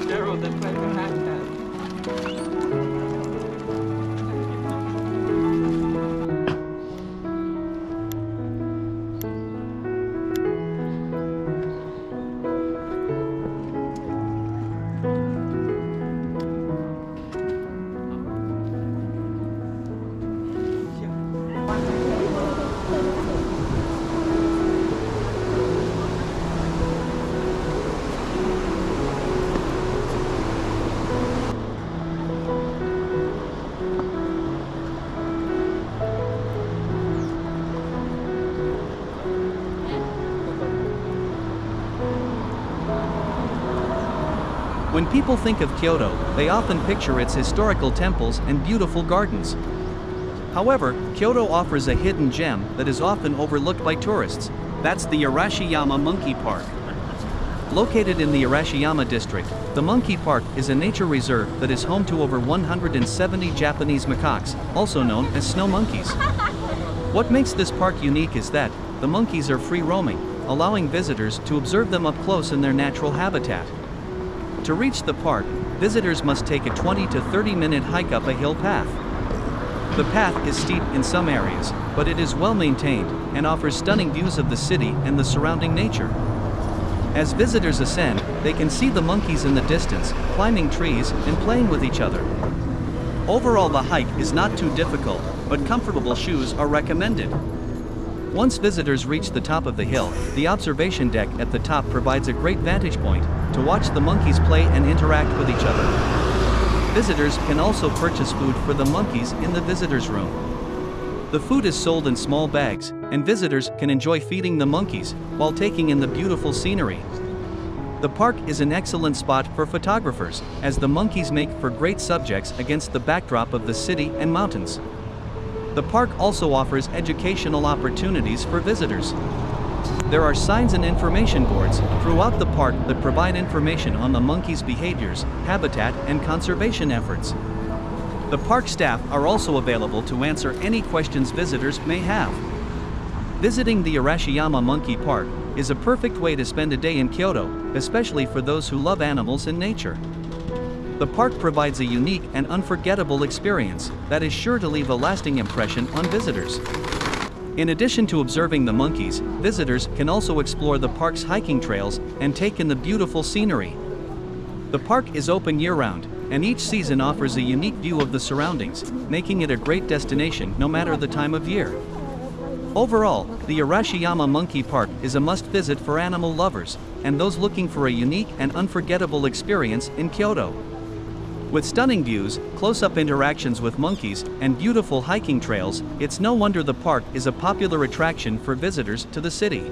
Cheryl, that's why you have that. When people think of Kyoto, they often picture its historical temples and beautiful gardens. However, Kyoto offers a hidden gem that is often overlooked by tourists. That's the Arashiyama Monkey Park. Located in the Arashiyama district, the Monkey Park is a nature reserve that is home to over 170 Japanese macaques, also known as snow monkeys. What makes this park unique is that the monkeys are free roaming, allowing visitors to observe them up close in their natural habitat. To reach the park, visitors must take a 20 to 30-minute hike up a hill path. The path is steep in some areas, but it is well maintained and offers stunning views of the city and the surrounding nature. As visitors ascend, they can see the monkeys in the distance, climbing trees and playing with each other. Overall, the hike is not too difficult, but comfortable shoes are recommended. Once visitors reach the top of the hill, the observation deck at the top provides a great vantage point to watch the monkeys play and interact with each other. Visitors can also purchase food for the monkeys in the visitors' room. The food is sold in small bags, and visitors can enjoy feeding the monkeys while taking in the beautiful scenery. The park is an excellent spot for photographers, as the monkeys make for great subjects against the backdrop of the city and mountains. The park also offers educational opportunities for visitors. There are signs and information boards throughout the park that provide information on the monkeys' behaviors, habitat, and conservation efforts. The park staff are also available to answer any questions visitors may have. Visiting the Arashiyama Monkey Park is a perfect way to spend a day in Kyoto, especially for those who love animals and nature. The park provides a unique and unforgettable experience that is sure to leave a lasting impression on visitors. In addition to observing the monkeys, visitors can also explore the park's hiking trails and take in the beautiful scenery. The park is open year-round, and each season offers a unique view of the surroundings, making it a great destination no matter the time of year. Overall, the Arashiyama Monkey Park is a must-visit for animal lovers and those looking for a unique and unforgettable experience in Kyoto. With stunning views, close-up interactions with monkeys, and beautiful hiking trails, it's no wonder the park is a popular attraction for visitors to the city.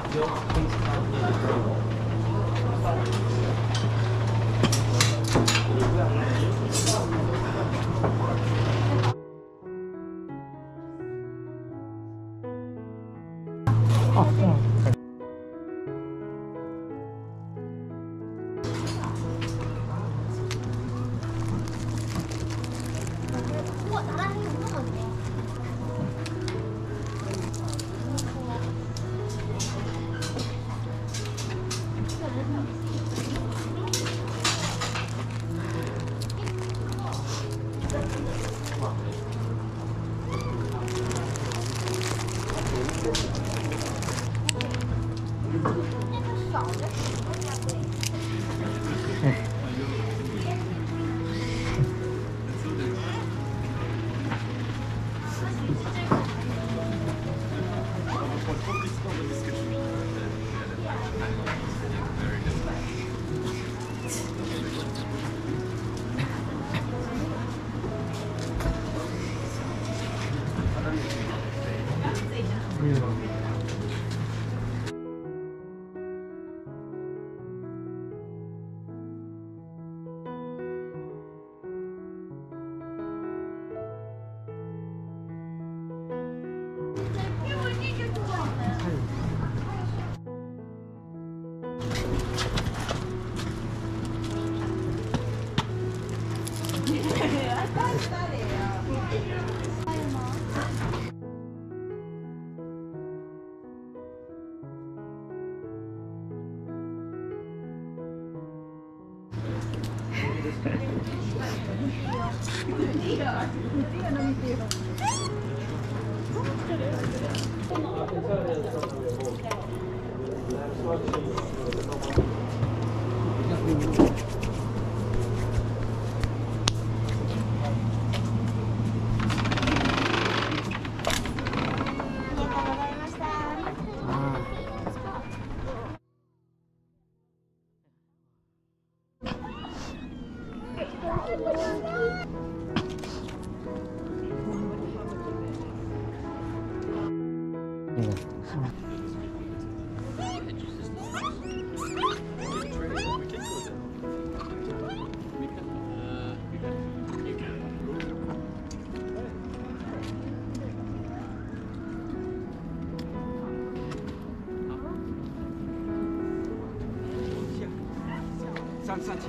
上去。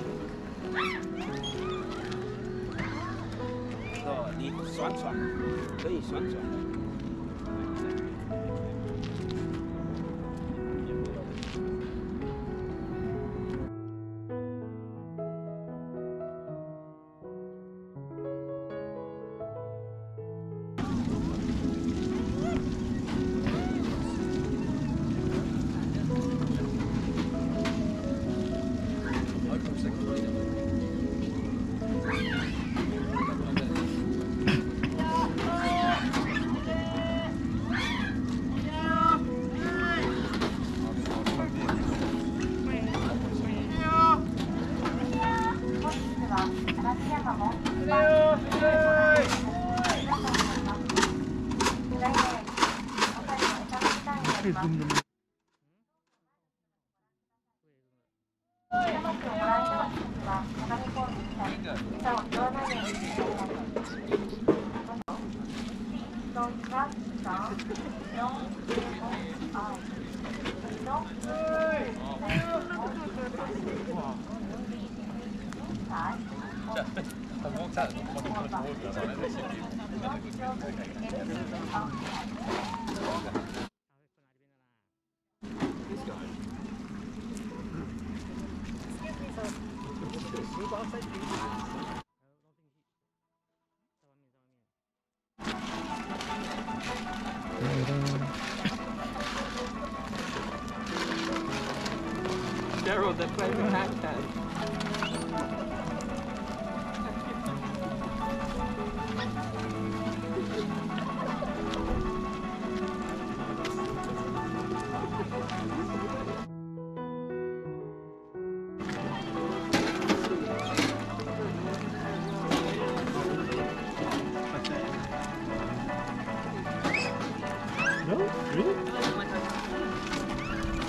你旋转，可以旋转。Daryl, that plays a hashtag. No? Really?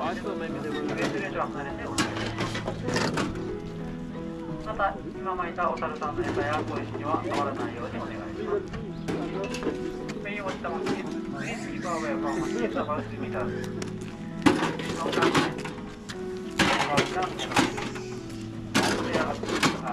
I thought maybe they were. また今巻いたお猿さんの餌や小石には触らないようにお願いします。メインをしたままに、イカウェイを巻いてサバウスミター。の間ね。サバウスが。はい。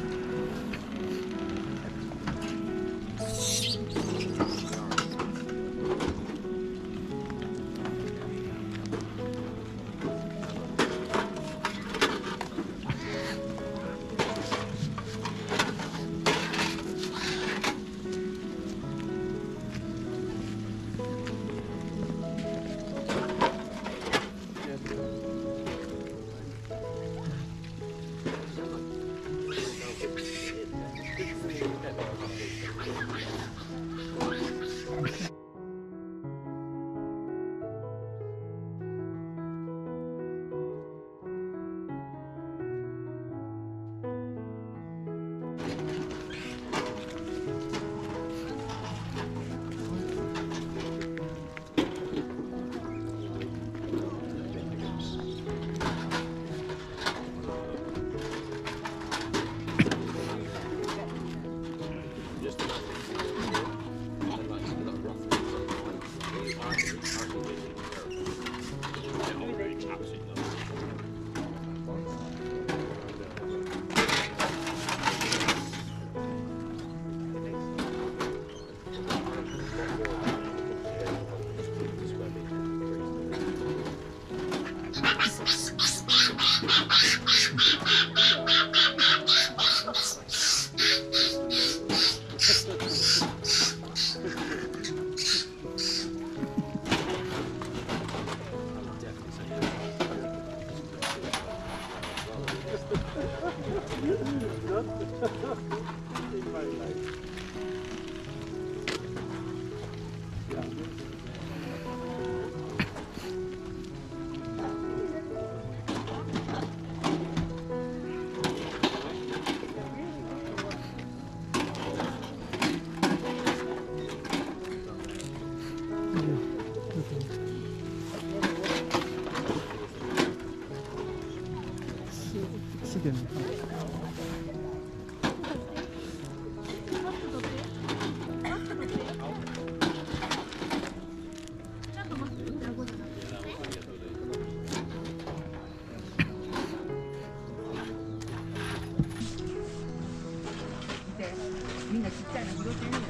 みんなちっちゃいの拾ってるんだよ。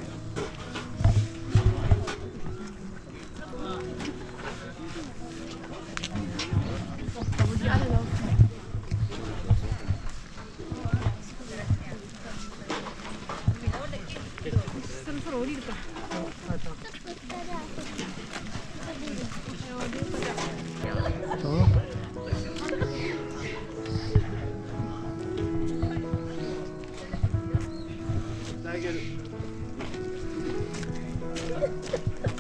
そろそろ降りるか。 I get it.